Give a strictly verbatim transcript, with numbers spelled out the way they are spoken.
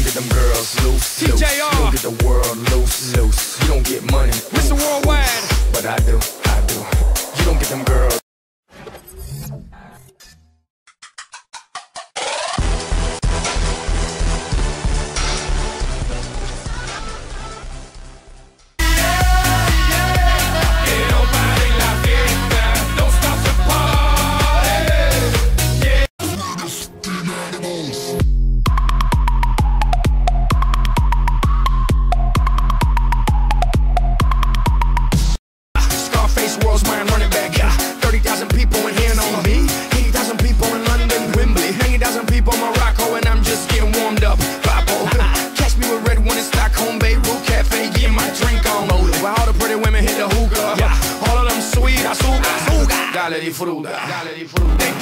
get them girls loose, loose. T J R. You don't get the world loose, loose. You don't get money, Mister oof, Worldwide. oof. But I do, I do. You don't get them girls. World's mind running back, yeah. thirty thousand people in here on me. eighty thousand people in London, Wembley. ninety thousand people in Morocco, and I'm just getting warmed up. Papo. Catch me with red one in Stockholm, Beirut Cafe, getting my drink on. While all the pretty women hit the hookah, yeah. All of them sweet, azúcar, azúcar. Dale di fruta, dale di fruta.